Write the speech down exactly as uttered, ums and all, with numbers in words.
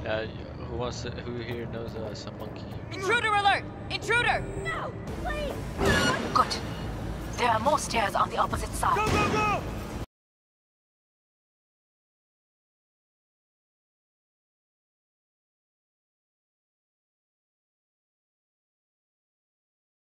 Uh, who wants to, who here knows uh, some monkey? Intruder alert! Intruder! No! Please! Good. There are more stairs on the opposite side. Go, go, go!